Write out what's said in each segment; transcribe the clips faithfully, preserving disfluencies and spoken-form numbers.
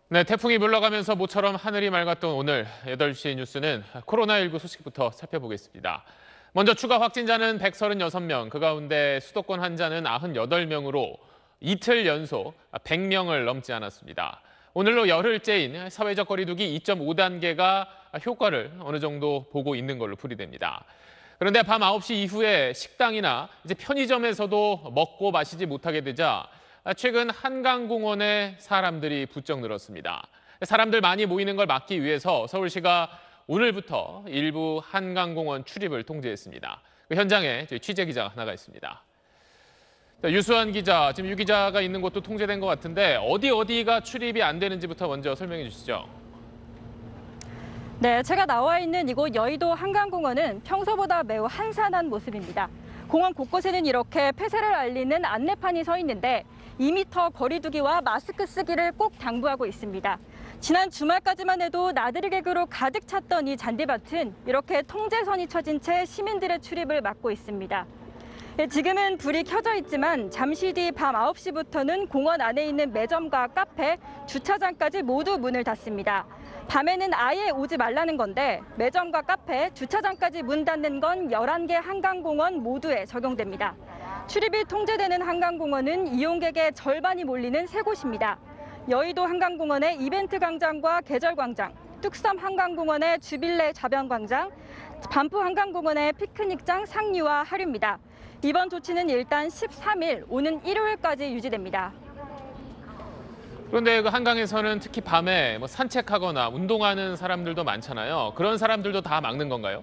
네, 태풍이 물러가면서 모처럼 하늘이 맑았던 오늘 여덟 시 뉴스는 코로나십구 소식부터 살펴보겠습니다. 먼저 추가 확진자는 백삼십육 명, 그 가운데 수도권 환자는 구십팔 명으로 이틀 연속 백 명을 넘지 않았습니다. 오늘로 열흘째인 사회적 거리두기 이 점 오 단계가 효과를 어느 정도 보고 있는 걸로 풀이됩니다. 그런데 밤 아홉 시 이후에 식당이나 이제 편의점에서도 먹고 마시지 못하게 되자 최근 한강공원에 사람들이 부쩍 늘었습니다. 사람들 많이 모이는 걸 막기 위해서 서울시가 오늘부터 일부 한강공원 출입을 통제했습니다. 그 현장에 저희 취재 기자가 나가 있습니다. 자, 유수환 기자, 지금 유 기자가 있는 곳도 통제된 것 같은데 어디 어디가 출입이 안 되는지부터 먼저 설명해 주시죠. 네, 제가 나와 있는 이곳 여의도 한강공원은 평소보다 매우 한산한 모습입니다. 공원 곳곳에는 이렇게 폐쇄를 알리는 안내판이 서 있는데 이 미터 거리두기와 마스크 쓰기를 꼭 당부하고 있습니다. 지난 주말까지만 해도 나들이 객으로 가득 찼던 이 잔디밭은 이렇게 통제선이 쳐진 채 시민들의 출입을 막고 있습니다. 지금은 불이 켜져 있지만 잠시 뒤 밤 아홉 시부터는 공원 안에 있는 매점과 카페, 주차장까지 모두 문을 닫습니다. 밤에는 아예 오지 말라는 건데 매점과 카페, 주차장까지 문 닫는 건 열한 개 한강공원 모두에 적용됩니다. 출입이 통제되는 한강공원은 이용객의 절반이 몰리는 세 곳입니다. 여의도 한강공원의 이벤트 광장과 계절광장, 뚝섬 한강공원의 주빌레 좌변광장, 반포 한강공원의 피크닉장 상류와 하류입니다. 이번 조치는 일단 십삼 일, 오는 일요일까지 유지됩니다. 그런데 그 한강에서는 특히 밤에 뭐 산책하거나 운동하는 사람들도 많잖아요. 그런 사람들도 다 막는 건가요?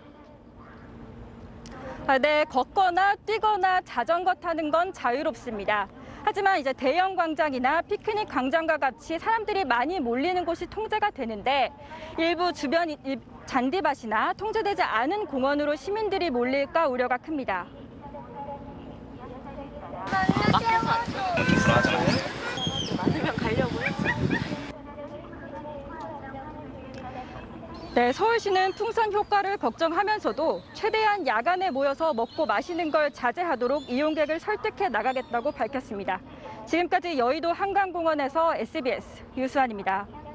아, 네, 걷거나 뛰거나 자전거 타는 건 자유롭습니다. 하지만 이제 대형 광장이나 피크닉 광장과 같이 사람들이 많이 몰리는 곳이 통제가 되는데 일부 주변 잔디밭이나 통제되지 않은 공원으로 시민들이 몰릴까 우려가 큽니다. 네, 서울시는 풍선 효과를 걱정하면서도 최대한 야간에 모여서 먹고 마시는 걸 자제하도록 이용객을 설득해 나가겠다고 밝혔습니다. 지금까지 여의도 한강공원에서 에스비에스 유수환입니다.